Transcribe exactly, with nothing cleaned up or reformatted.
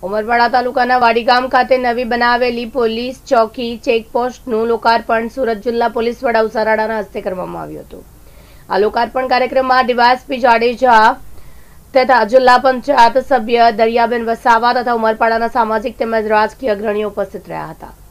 ઉમરપાડા તાલુકાના વાડી ગામ ખાતે નવી બનાવેલી પોલીસ ચોકી ચેકપોસ્ટનું લોકાર્પણ સુરત જિલ્લા પોલીસ વડા ઉષા રાણાના હસ્તે કરવામાં આવ્યું હતું। આ લોકાર્પણ કાર્યક્રમમાં ડીવાયએસપી જાડેજા તથા જિલ્લા પંચાયત સભ્ય દરિયાબેન વસાવા તથા ઉમરપાડાના સામાજિક તેમજ રાજકીય અગ્રણીઓ ઉપસ્થિત રહ્યા હતા।